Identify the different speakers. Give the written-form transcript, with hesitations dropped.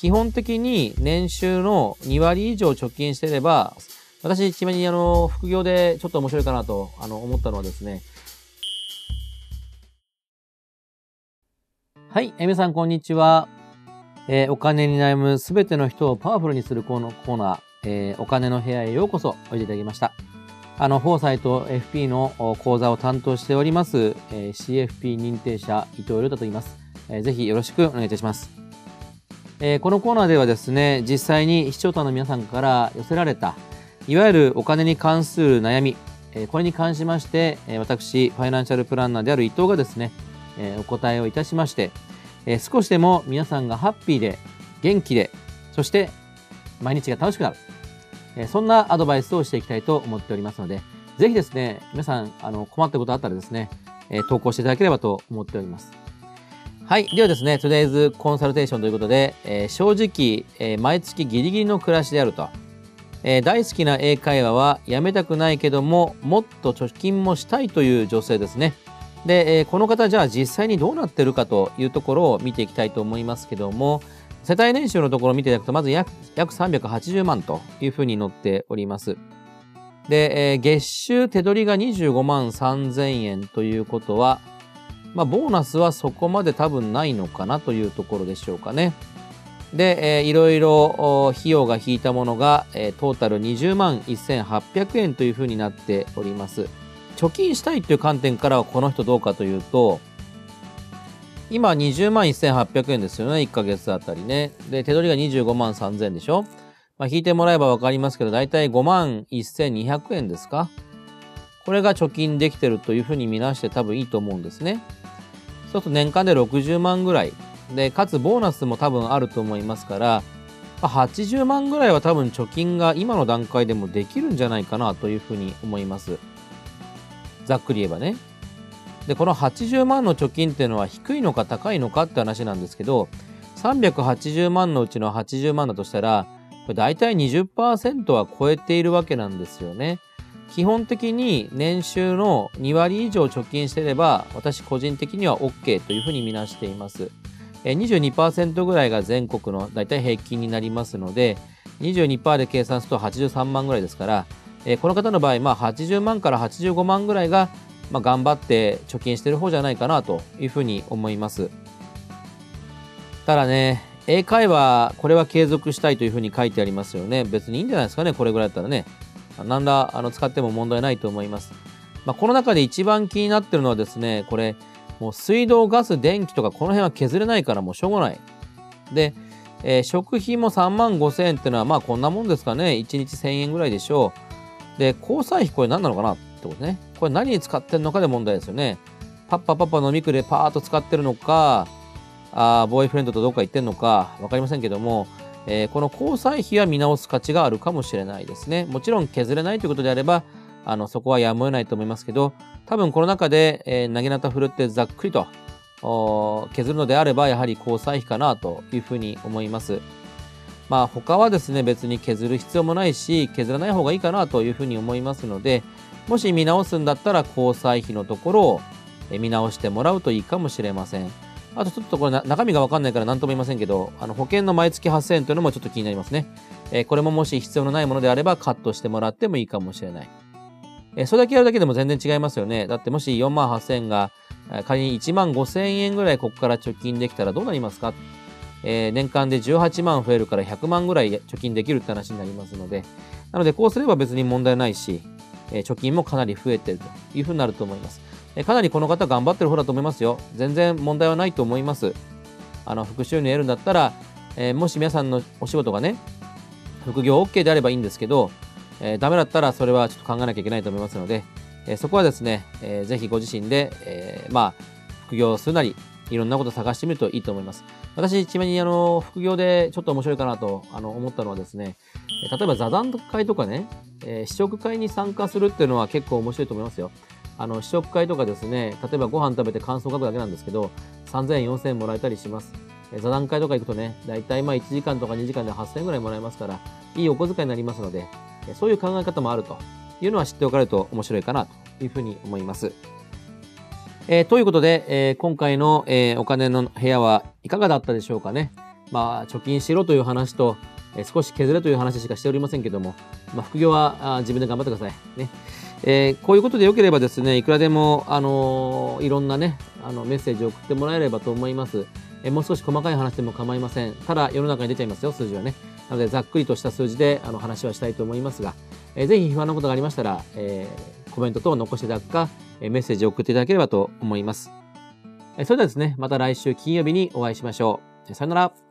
Speaker 1: 基本的に年収の2割以上貯金していれば、私、ちなみに副業でちょっと面白いかなと思ったのはですね。はい、皆さんこんにちは。お金に悩むすべての人をパワフルにするこのコーナー、お金の部屋へようこそおいでいただきました。フォーサイト FP の講座を担当しております、CFP 認定者伊藤亮太と言います。ぜひよろしくお願いいたします。このコーナーではですね、実際に視聴者の皆さんから寄せられたいわゆるお金に関する悩み、これに関しまして私ファイナンシャルプランナーである伊藤がですね、お答えをいたしまして、少しでも皆さんがハッピーで元気で、そして毎日が楽しくなる、そんなアドバイスをしていきたいと思っておりますので、ぜひですね、皆さん困ったことあったらですね、投稿していただければと思っております。はい。ではですね、Today's コンサルテーションということで、正直、毎月ギリギリの暮らしであると。大好きな英会話はやめたくないけども、もっと貯金もしたいという女性ですね。で、この方じゃあ実際にどうなってるかというところを見ていきたいと思いますけども、世帯年収のところを見ていただくと、まず約380万というふうに載っております。で、月収手取りが25万3000円ということは、ボーナスはそこまで多分ないのかなというところでしょうかね。で、いろいろ費用が引いたものが、トータル20万1800円というふうになっております。貯金したいという観点からはこの人どうかというと、今20万1800円ですよね、1ヶ月あたりね。で、手取りが25万3000円でしょ。引いてもらえばわかりますけど、だいたい5万1200円ですか。これが貯金できてるというふうに見なして多分いいと思うんですね。そうすると年間で60万ぐらい。で、かつボーナスも多分あると思いますから、80万ぐらいは多分貯金が今の段階でもできるんじゃないかなというふうに思います。ざっくり言えばね。で、この80万の貯金っていうのは低いのか高いのかって話なんですけど、380万のうちの80万だとしたら、これ大体 20% は超えているわけなんですよね。基本的に年収の2割以上貯金していれば、私個人的には OK というふうに見なしています。22% ぐらいが全国の大体平均になりますので、22% で計算すると83万ぐらいですから、この方の場合、80万から85万ぐらいが、頑張って貯金してる方じゃないかなというふうに思います。ただね、英会話、これは継続したいというふうに書いてありますよね。別にいいんじゃないですかね、これぐらいだったらね。なんだ、使っても問題ないと思います。この中で一番気になってるのはですね、これ、もう水道、ガス、電気とかこの辺は削れないからもうしょうがない。で、食費も3万5000円っていうのはこんなもんですかね。1日1000円ぐらいでしょう。で、交際費これ何なのかなってことね。これ何に使ってるのかで問題ですよね。パッ飲みくでパーッと使ってるのか、ボーイフレンドとどっか行ってんのかわかりませんけども、この交際費は見直す価値があるかもしれないですね。もちろん削れないということであれば、そこはやむを得ないと思いますけど、多分この中で、投げなた振るってざっくりと削るのであれば、やはり交際費かなというふうに思います。他はですね、別に削る必要もないし、削らない方がいいかなというふうに思いますので、もし見直すんだったら交際費のところを見直してもらうといいかもしれません。あとちょっとこれ中身がわかんないから何とも言いませんけど、保険の毎月8000円というのもちょっと気になりますね。これももし必要のないものであればカットしてもらってもいいかもしれない。それだけやるだけでも全然違いますよね。だってもし4万8000円が仮に1万5000円ぐらいここから貯金できたらどうなりますか。年間で18万増えるから100万ぐらい貯金できるって話になりますので、なのでこうすれば別に問題ないし、貯金もかなり増えてるというふうになると思います。かなりこの方頑張ってる方だと思いますよ。全然問題はないと思います。副収入得るんだったら、もし皆さんのお仕事がね、副業 OK であればいいんですけど、ダメだったらそれはちょっと考えなきゃいけないと思いますので、そこはですね、ぜひご自身で、副業するなり、いろんなことを探してみるといいと思います。私、ちなみに副業でちょっと面白いかなと思ったのはですね、例えば座談会とかね、試食会に参加するっていうのは結構面白いと思いますよ。試食会とかですね、例えばご飯食べて感想を書くだけなんですけど、3000円、4000円もらえたりします。座談会とか行くとね、だいたい1時間とか2時間で8000円ぐらいもらえますから、いいお小遣いになりますので、そういう考え方もあるというのは知っておかれると面白いかなというふうに思います。ということで、今回の、お金の部屋はいかがだったでしょうかね。 貯金しろという話と、少し削れという話しかしておりませんけども、副業は自分で頑張ってください。ね。こういうことでよければですね、いくらでも、いろんなね、メッセージを送ってもらえればと思います。もう少し細かい話でも構いません。ただ、世の中に出ちゃいますよ、数字はね。なので、ざっくりとした数字で話はしたいと思いますが、ぜひ不安なことがありましたら、コメント等を残していただくか、メッセージを送っていただければと思います。それではですね、また来週金曜日にお会いしましょう。さよなら。